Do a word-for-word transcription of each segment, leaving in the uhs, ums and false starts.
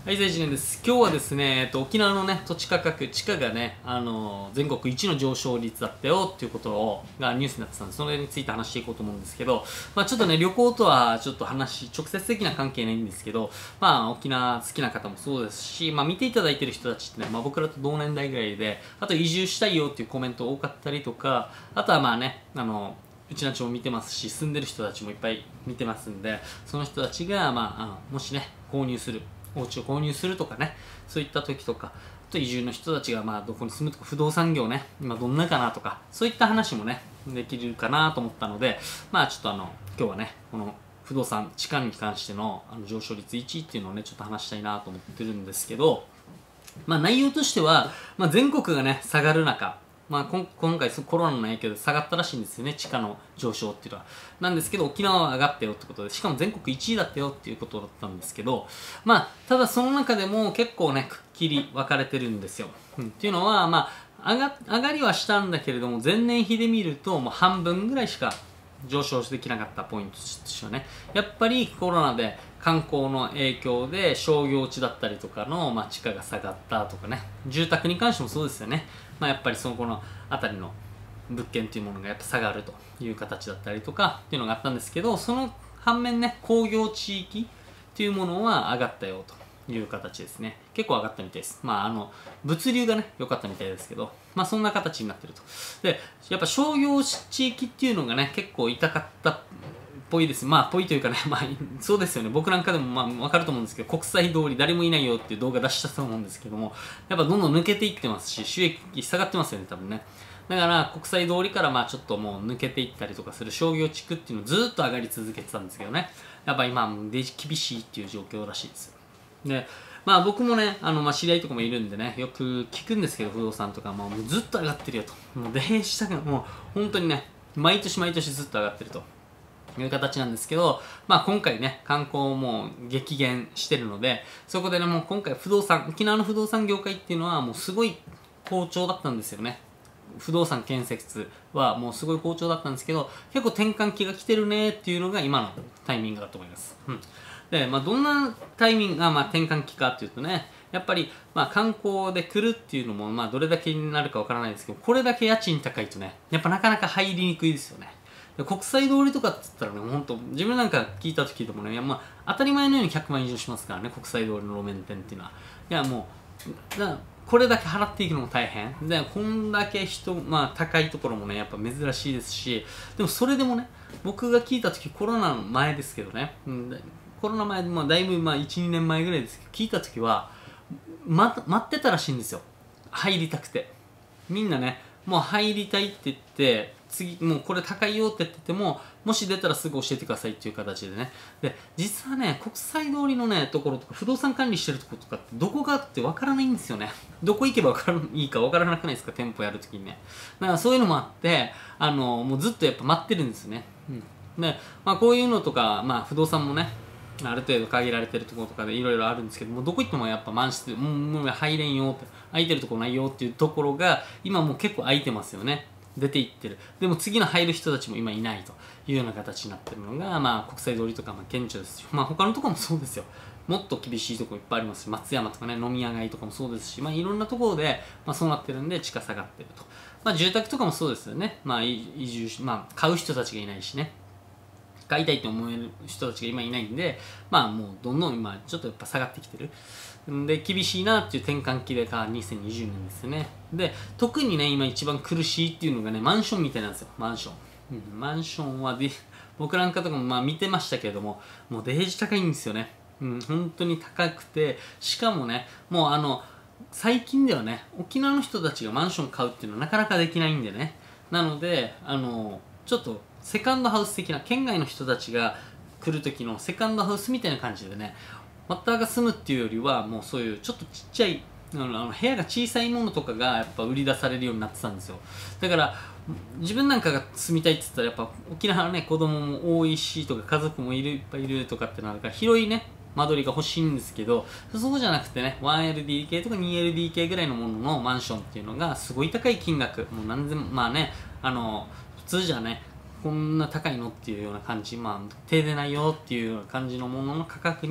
はい、いちねんです。今日はですね、えっと、沖縄のね、土地価格、地価がね、あのー、全国一の上昇率だったよっていうことをがニュースになってたんで、それについて話していこうと思うんですけど、まあちょっとね、旅行とはちょっと話、直接的な関係ないんですけど、まあ沖縄好きな方もそうですし、まあ見ていただいてる人たちってね、まあ僕らと同年代ぐらいで、あと移住したいよっていうコメント多かったりとか、あとはまあね、あの、うちの町も見てますし、住んでる人たちもいっぱい見てますんで、その人たちが、まあ、あのもしね、購入する、お家を購入するとかね、そういった時とか、あと移住の人たちがまあどこに住むとか、不動産業ね、今どんなかなとか、そういった話もね、できるかなと思ったので、まあちょっとあの、今日はね、この不動産、地価に関してのあの上昇率いちいっていうのをね、ちょっと話したいなと思ってるんですけど、まあ内容としては、まあ全国がね、下がる中、まあ、こん今回コロナの影響で下がったらしいんですよね、地価の上昇っていうのは。なんですけど、沖縄は上がったよってことで、しかも全国いちいだったよっていうことだったんですけど、まあ、ただその中でも結構ね、くっきり分かれてるんですよ。うん、っていうのは、まあ、上が上がりはしたんだけれども、前年比で見ると、もう半分ぐらいしか上昇できなかったポイントとしてはね、やっぱりコロナで観光の影響で商業地だったりとかの、まあ、地価が下がったとかね、住宅に関してもそうですよね。まあ、やっぱりそのこの辺りの物件っていうものがやっぱ下がるという形だったりとかっていうのがあったんですけど、その反面ね、工業地域っていうものは上がったよという形ですね。結構上がったみたいです。まああの物流がね良かったみたいですけど、まあそんな形になってると。で、やっぱ商業地域っていうのがね結構痛かったっぽいです。まあぽいというかね、まあそうですよね。僕なんかでもまあ分かると思うんですけど、国際通り誰もいないよっていう動画出したと思うんですけども、やっぱどんどん抜けていってますし、収益下がってますよね、多分ね。だから国際通りからまあちょっともう抜けていったりとかする商業地区っていうのをずっと上がり続けてたんですけどね、やっぱ今厳しいっていう状況らしいですよ。で、まあ僕もね、あのまあ知り合いとかもいるんでね、よく聞くんですけど、不動産とかもうずっと上がってるよと。もうでしたけど、もう本当にね、毎年毎年ずっと上がってるという形なんですけど、まあ今回ね、観光も激減してるので、そこでね、もう今回不動産、沖縄の不動産業界っていうのはもうすごい好調だったんですよね。不動産建設はもうすごい好調だったんですけど、結構転換期が来てるねっていうのが今のタイミングだと思います。うん、で、まあ、どんなタイミングがまあ転換期かっていうとね、やっぱりまあ観光で来るっていうのもまあどれだけになるかわからないですけど、これだけ家賃高いとね、やっぱなかなか入りにくいですよね。国際通りとかって言ったらね、本当自分なんか聞いた時でもね、まあ、当たり前のようにひゃくまん以上しますからね、国際通りの路面店っていうのは。いや、もう、だこれだけ払っていくのも大変。で、こんだけ人、まあ、高いところもね、やっぱ珍しいですし、でもそれでもね、僕が聞いた時コロナの前ですけどね、うん、コロナ前、まあ、だいぶ、まあ、いち、にねんまえぐらいですけど、聞いた時は、ま、待ってたらしいんですよ。入りたくて。みんなね、もう入りたいって言って、次もうこれ高いよって言ってても、もし出たらすぐ教えてくださいっていう形でね。で、実はね、国際通りのねところとか不動産管理してるところとかってどこがあってわからないんですよね。どこ行けばわからいいかわからなくないですか、店舗やるときにね。だからそういうのもあって、あのもうずっとやっぱ待ってるんですよね。うん、で、まあ、こういうのとか、まあ、不動産もね、ある程度限られてるところとかでいろいろあるんですけども、どこ行ってもやっぱ満室で、もうもう入れんよって、空いてるところないよっていうところが今もう結構空いてますよね。出ていってる。でも次の入る人たちも今いないというような形になってるのが、まあ、国際通りとかまあ顕著ですし、まあ、他のところもそうですよ。もっと厳しいところいっぱいありますし、松山とかね、飲み屋街とかもそうですし、まあ、いろんなところで、まあ、そうなってるんで地価下がってると。まあ、住宅とかもそうですよね。まあ、移住し、まあ、買う人たちがいないしね。買いたいと思える人たちが今いないんで、まあもうどんどん今ちょっとやっぱ下がってきてる。で、厳しいなっていう転換期でかにせんにじゅうねんですよね。で、特にね、今一番苦しいっていうのがね、マンションみたいなんですよ、マンション。うん、マンションはで、僕なんかとかもまあ見てましたけれども、もうデージ高いんですよね。うん、本当に高くて、しかもね、もうあの、最近ではね、沖縄の人たちがマンション買うっていうのはなかなかできないんでね。なので、あの、ちょっとセカンドハウス的な、県外の人たちが来る時のセカンドハウスみたいな感じでね、またが住むっていうよりは、もうそういうちょっとちっちゃい、あの部屋が小さいものとかがやっぱ売り出されるようになってたんですよ。だから自分なんかが住みたいって言ったらやっぱ沖縄はね、子供も多いしとか家族もいるいっぱいいるとかってなるから広いね間取りが欲しいんですけど、そうじゃなくてね ワンエルディーケー とか にエルディーケー ぐらいのもののマンションっていうのがすごい高い金額、もう何千、まあね、あの普通じゃねこんな高いのっていうような感じ、まあ手出ないよっていうような感じのものの価格に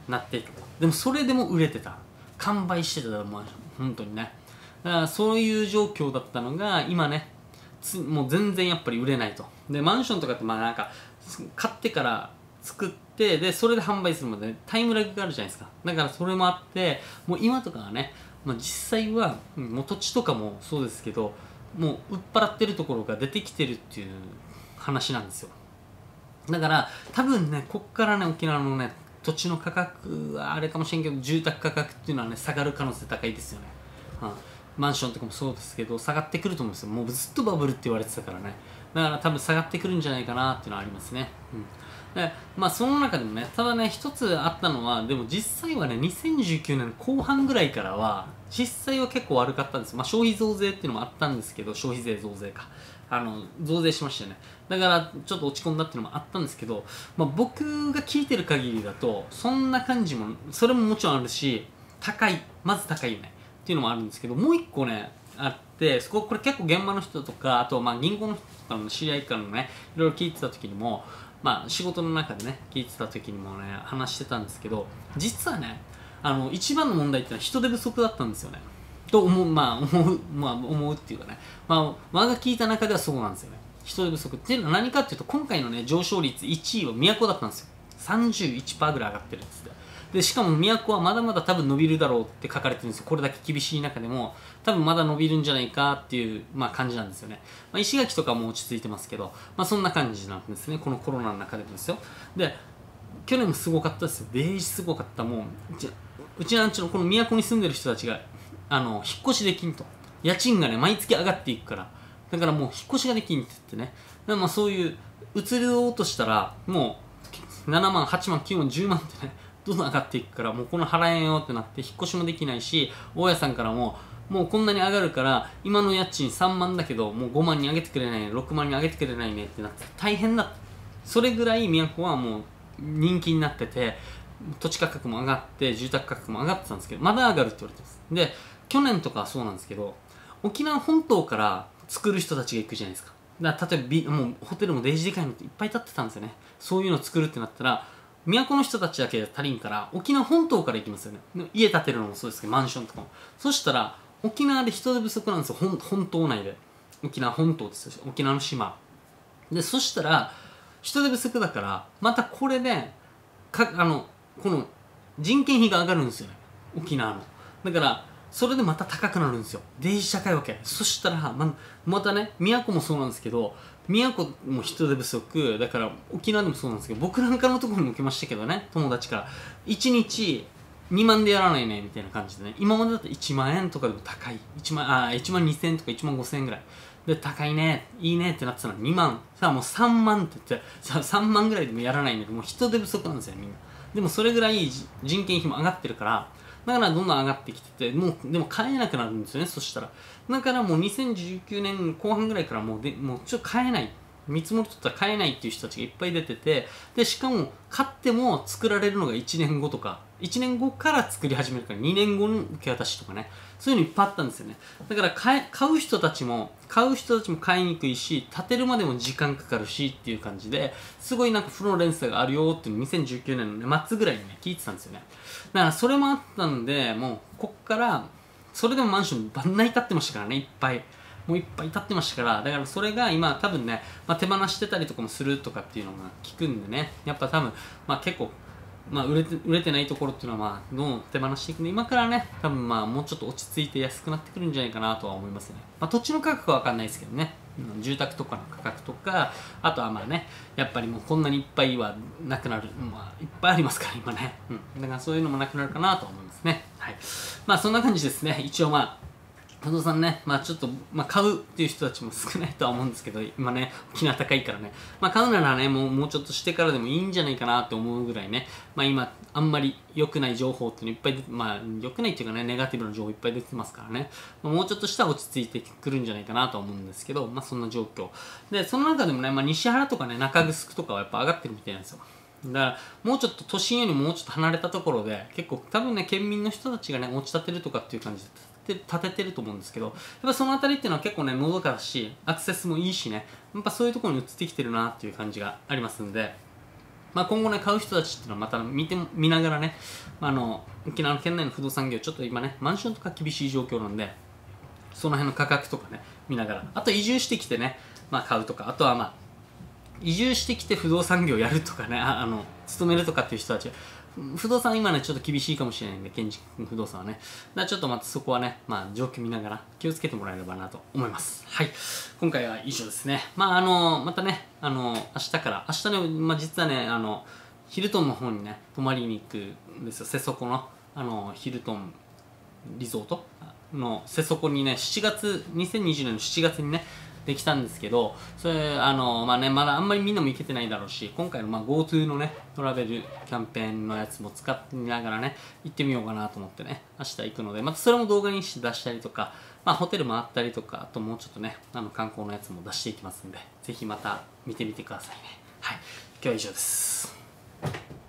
なっていたと。でもそれでも売れてた、完売してたマンション、本当にね。だからそういう状況だったのが今ね、つもう全然やっぱり売れないと。でマンションとかってまあなんか買ってから作ってでそれで販売するまで、ね、タイムラグがあるじゃないですか。だからそれもあってもう今とかはね、まあ、実際はもう土地とかもそうですけどもう売っ払ってるところが出てきてるっていう話なんですよ。だから多分ねこっからね沖縄のね土地の価格はあれかもしれんけど住宅価格っていうのはね下がる可能性高いですよね、うん、マンションとかもそうですけど下がってくると思うんですよ。もうずっとバブルって言われてたからね。だから多分下がってくるんじゃないかなっていうのはありますね、うん、でまあその中でもねただね一つあったのはでも実際はねにせんじゅうきゅうねんこう半ぐらいからは実際は結構悪かったんですよ。まあ消費増税っていうのもあったんですけど消費税増税かあの増税しましたよね。だからちょっと落ち込んだっていうのもあったんですけど、まあ、僕が聞いてる限りだとそんな感じもそれももちろんあるし高いまず高いよねっていうのもあるんですけどもう一個ねあってそここれ結構現場の人とかあとまあ銀行の人とかの知り合いからのねいろいろ聞いてた時にもまあ仕事の中でね聞いてた時にもね話してたんですけど実はねあの一番の問題っていうのは人手不足だったんですよね。と思うまあ思うまあ思うっていうかねまあ我が聞いた中ではそうなんですよね。人手不足っていうのは何かっていうと今回のね上昇率いちいは都だったんですよ。さんじゅういちパーセント ぐらい上がってるんですって。でしかも都はまだまだ多分伸びるだろうって書かれてるんですよ。これだけ厳しい中でも多分まだ伸びるんじゃないかっていう、まあ、感じなんですよね。まあ、石垣とかも落ち着いてますけど、まあ、そんな感じなんですね。このコロナの中でもですよ。で去年もすごかったですよ。デイジすごかった。もううちうちなんちのこの都に住んでる人たちがあの引っ越しできんと。家賃がね毎月上がっていくからだからもう引っ越しができんって言ってね。でまあそういう移ろうとしたらもうななまんはちまんきゅうまんじゅうまんってねどんどん上がっていくからもうこの払えんよってなって引っ越しもできないし大家さんからももうこんなに上がるから今の家賃さんまんだけどもうごまんに上げてくれないねろくまんに上げてくれないねってなって大変だ。それぐらい都はもう人気になってて土地価格も上がって住宅価格も上がってたんですけどまだ上がるって言われてます。で去年とかはそうなんですけど沖縄本島から作る人たちが行くじゃないですか。だから例えばビもうホテルもデイジでかいのっていっぱい建ってたんですよね。そういうのを作るってなったら都の人たちだけで足りんから沖縄本島から行きますよね。家建てるのもそうですけどマンションとかもそしたら沖縄で人手不足なんですよ。本本島内で沖縄本島ですよ。沖縄の島でそしたら人手不足だからまたこれでかあのこの人件費が上がるんですよね沖縄の。だからそれでまた高くなるんですよ。デイジ高いわけ。そしたらままたね都もそうなんですけど都も人手不足だから沖縄でもそうなんですけど僕なんかのところにも受けましたけどね友達からいちにちにまんでやらないねみたいな感じでね今までだといちまんえんとかでも高いいちまんあいちまんにせんえんとかいちまんごせんえんぐらいで高いねいいねってなってたのにまんさあもうさんまんって言ってさあさんまんぐらいでもやらないんでもう人手不足なんですよみんな。でもそれぐらい人件費も上がってるからだからどんどん上がってきててもうでも買えなくなるんですよね。そしたらだからもうにせんじゅうきゅうねんこう半ぐらいからもうでもうちょっと買えない見積もり取ったら買えないっていう人たちがいっぱい出ててでしかも買っても作られるのがいちねんごとかいちねんごから作り始めるからにねんごの受け渡しとかねそういうのいっぱいあったんですよね。だから買え買う人たちも買う人たちも買いにくいし建てるまでも時間かかるしっていう感じですごいなんか負の連鎖があるよっていうのをにせんじゅうきゅうねんの、ね、末ぐらいにね聞いてたんですよね。だからそれもあったんでもうこっからそれでもマンション万内建ってましたからねいっぱいもういっぱい建ってましたからだからそれが今多分ね、まあ、手放してたりとかもするとかっていうのが聞くんでねやっぱ多分、まあ、結構、まあ、売れて売れてないところっていうのはまあどんどん手放していくんで今からね多分まあもうちょっと落ち着いて安くなってくるんじゃないかなとは思いますね。まあ、土地の価格は分かんないですけどね住宅とかの価格とかあとはまあねやっぱりもうこんなにいっぱいはなくなる、まあ、いっぱいありますから今ね、うん、だからそういうのもなくなるかなと思いますね。はいまあそんな感じですね。一応まあ不動産ね、まあちょっと、まあ、買うっていう人たちも少ないとは思うんですけど、今ね、沖縄高いからね、まあ買うならね、もうもうちょっとしてからでもいいんじゃないかなと思うぐらいね、まあ今、あんまり良くない情報っていうのいっぱい出て、まあ良くないっていうかね、ネガティブな情報いっぱい出てますからね、まあ、もうちょっとしたら落ち着いてくるんじゃないかなと思うんですけど、まあそんな状況。で、その中でもね、まあ西原とかね、中城とかはやっぱ上がってるみたいなんですよ。だからもうちょっと都心よりももうちょっと離れたところで結構多分ね県民の人たちがね持ち立てるとかっていう感じで建ててると思うんですけどやっぱその辺りっていうのは結構ねのどかだしアクセスもいいしねやっぱそういうところに移ってきてるなっていう感じがありますんでまあ、今後ね買う人たちっていうのはまた見て見ながらね、まあ、あの沖縄の県内の不動産業ちょっと今ねマンションとか厳しい状況なんで、その辺の価格とかね見ながら、あと移住してきてね、まあ、買うとか、あとはまあ移住してきて不動産業やるとかね、ああの勤めるとかっていう人たち、不動産今ねちょっと厳しいかもしれないんで、建築不動産はね、だからちょっとまたそこはね、まあ、状況見ながら気をつけてもらえればなと思います。はい、今回は以上ですね。まああのまたね、あの明日から明日ね、まあ、実はねあのヒルトンの方にね泊まりに行くんですよ。瀬底のあのヒルトンリゾートの瀬底にね、しちがつにせんにじゅうねんのしちがつにねできたんですけど、それあのまあねまだあんまりみんなも行けてないだろうし、今回のまあ GoTo のねトラベルキャンペーンのやつも使ってみながらね行ってみようかなと思ってね、明日行くので、またそれも動画にして出したりとか、まあホテル回ったりとか、あともうちょっとねあの観光のやつも出していきますんで、ぜひまた見てみてくださいね。はい、今日は以上です。